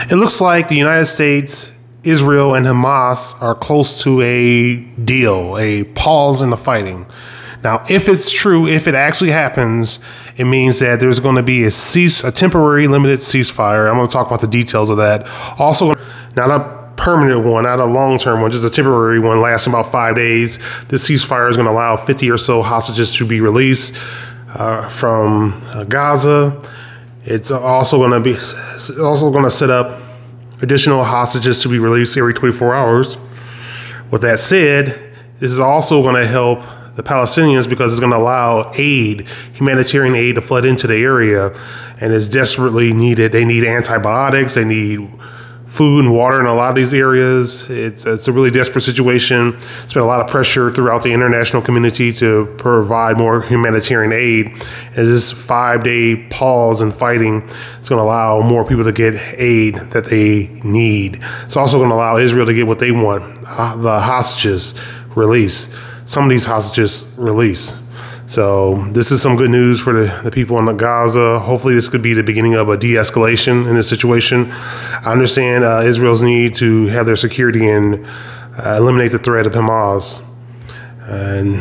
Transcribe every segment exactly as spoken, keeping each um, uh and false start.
It looks like the United States, Israel, and Hamas are close to a deal, a pause in the fighting. Now, if it's true, if it actually happens, it means that there's going to be a cease, a temporary limited ceasefire. I'm going to talk about the details of that. Also, not a permanent one, not a long-term one, just a temporary one lasting about five days. This ceasefire is going to allow fifty or so hostages to be released uh, from uh, Gaza. It's also going to be also going to set up additional hostages to be released every twenty-four hours. With that said, this is also going to help the Palestinians because it's going to allow aid, humanitarian aid, to flood into the area, and it's desperately needed. They need antibiotics, they need food and water in a lot of these areas. It's, it's a really desperate situation. There's been a lot of pressure throughout the international community to provide more humanitarian aid. As this five-day pause in fighting is going to allow more people to get aid that they need. It's also going to allow Israel to get what they want, uh, the hostages released. Some of these hostages released. So this is some good news for the, the people in the Gaza. Hopefully this could be the beginning of a de-escalation in this situation. I understand uh, Israel's need to have their security and uh, eliminate the threat of Hamas. And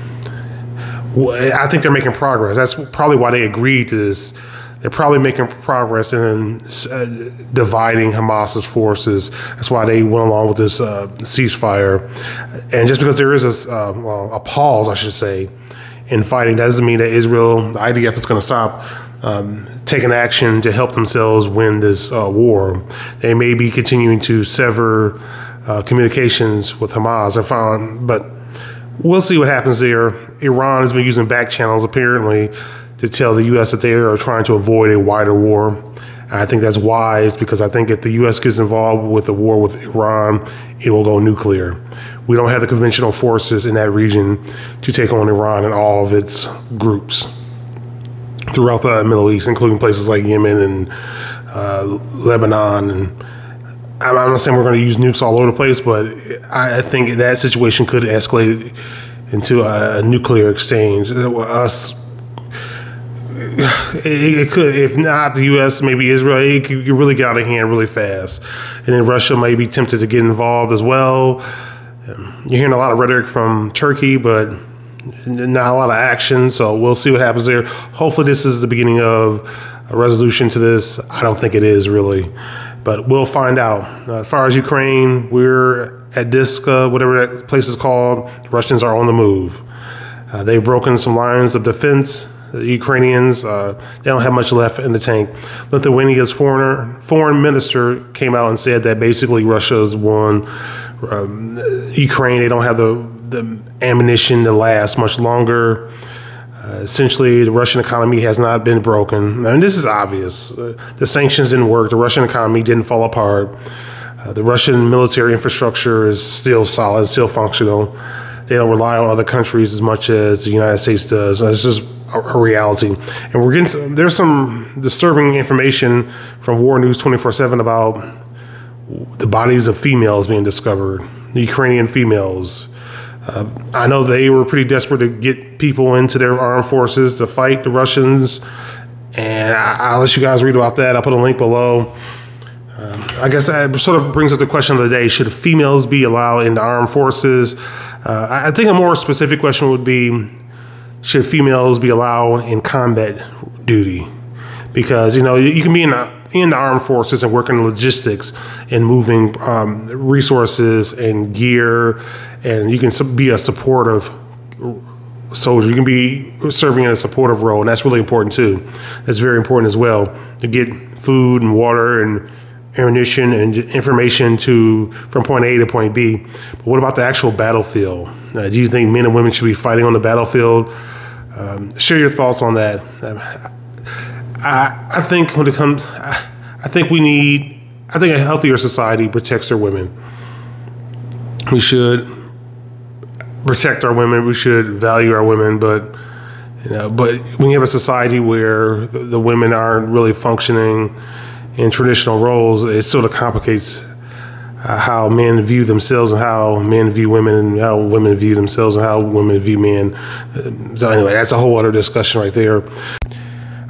I think they're making progress. That's probably why they agreed to this. They're probably making progress in uh, dividing Hamas's forces. That's why they went along with this uh, ceasefire. And just because there is a, uh, well, a pause, I should say, in fighting, doesn't mean that Israel, the I D F, is going to stop um, taking action to help themselves win this uh, war. They may be continuing to sever uh, communications with Hamas. I found, but we'll see what happens there. Iran has been using back channels apparently to tell the U S that they are trying to avoid a wider war. And I think that's wise because I think if the U S gets involved with the war with Iran, it will go nuclear. We don't have the conventional forces in that region to take on Iran and all of its groups throughout the Middle East, including places like Yemen and uh, Lebanon. And I'm not saying we're going to use nukes all over the place, but I think that situation could escalate into a nuclear exchange. Us, it could, if not the U S, maybe Israel, it could really get out of hand really fast. And then Russia may be tempted to get involved as well. You're hearing a lot of rhetoric from Turkey, but not a lot of action. So we'll see what happens there. Hopefully this is the beginning of a resolution to this. I don't think it is really, but we'll find out. Uh, as far as Ukraine, we're at Avdifka, whatever that place is called. The Russians are on the move. Uh, they've broken some lines of defense. The Ukrainians, uh, they don't have much left in the tank. Lithuania's foreign, foreign minister came out and said that basically Russia's won. Um, Ukraine, they don't have the, the ammunition to last much longer. Uh, essentially, the Russian economy has not been broken. And this is obvious. Uh, the sanctions didn't work. The Russian economy didn't fall apart. Uh, the Russian military infrastructure is still solid, still functional. They don't rely on other countries as much as the United States does. It's just a, a reality. And we're getting some, there's some disturbing information from War News twenty-four seven about the bodies of females being discovered, the Ukrainian females. Uh, I know they were pretty desperate to get people into their armed forces to fight the Russians. And I, I'll let you guys read about that. I'll put a link below. Um, I guess that sort of brings up the question of the day. Should females be allowed into armed forces? Uh, I think a more specific question would be, should females be allowed in combat duty? Because, you know, you can be in the, in the armed forces and work in logistics and moving um, resources and gear, and you can be a supportive soldier. You can be serving in a supportive role, and that's really important too. That's very important as well, to get food and water and ammunition and information to from point A to point B. But what about the actual battlefield? Uh, do you think men and women should be fighting on the battlefield? Um, share your thoughts on that. Uh, I, I think when it comes, I, I think we need, I think a healthier society protects their women. We should protect our women. We should value our women, but you know, but when you have a society where the, the women aren't really functioning in traditional roles, it sort of complicates uh, how men view themselves and how men view women and how women view themselves and how women view men. Uh, so anyway, that's a whole other discussion right there.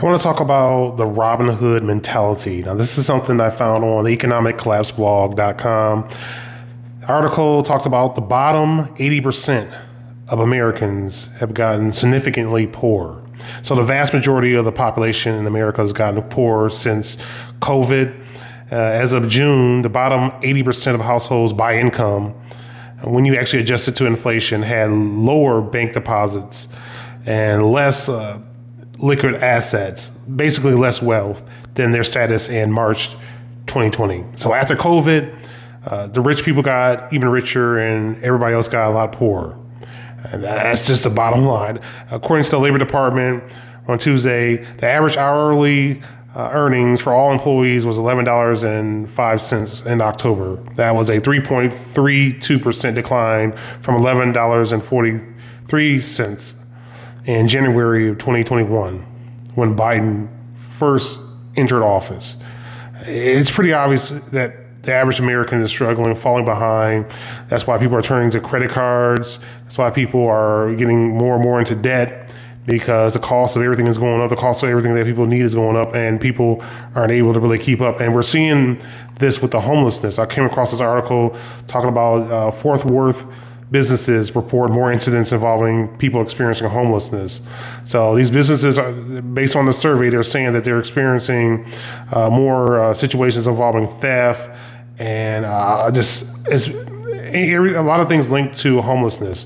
I want to talk about the Robin Hood mentality. Now, this is something I found on the economic collapse blog dot com. The article talked about the bottom eighty percent of Americans have gotten significantly poorer. So the vast majority of the population in America has gotten poorer since COVID. Uh, as of June, the bottom eighty percent of households by income, when you actually adjust it to inflation, had lower bank deposits and less uh, liquid assets, basically less wealth than their status in March twenty twenty. So after COVID, uh, the rich people got even richer and everybody else got a lot poorer. And that's just the bottom line. According to the Labor Department on Tuesday, the average hourly uh, earnings for all employees was eleven dollars and five cents in October. That was a three point three two percent decline from eleven dollars and forty-three cents in January of twenty twenty-one, when Biden first entered office. It's pretty obvious that the average American is struggling, falling behind. That's why people are turning to credit cards. That's why people are getting more and more into debt, because the cost of everything is going up. The cost of everything that people need is going up, and people aren't able to really keep up. And we're seeing this with the homelessness. I came across this article talking about uh, Fort Worth businesses report more incidents involving people experiencing homelessness. So these businesses, are, based on the survey, they're saying that they're experiencing uh, more uh, situations involving theft and uh, just it's, a lot of things linked to homelessness.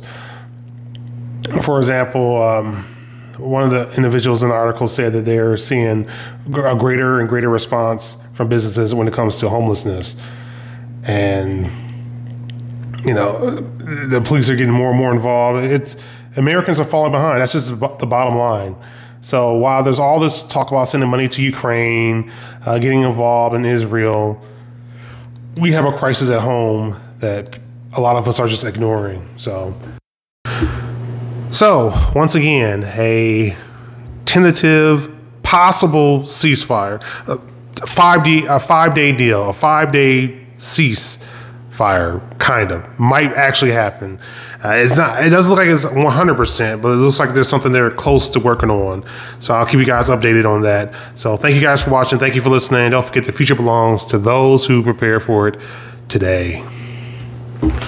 For example, um, one of the individuals in the article said that they're seeing a greater and greater response from businesses when it comes to homelessness. And you know, the police are getting more and more involved. It's Americans are falling behind. That's just the bottom line. So while there's all this talk about sending money to Ukraine, uh, getting involved in Israel, we have a crisis at home that a lot of us are just ignoring. So, so once again, a tentative, possible ceasefire, a five-day, a five-day deal, a five-day cease. Fire, kind of, might actually happen. Uh, it's not. It doesn't look like it's one hundred percent, but it looks like there's something they're close to working on. So I'll keep you guys updated on that. So thank you guys for watching. Thank you for listening. Don't forget the future belongs to those who prepare for it today.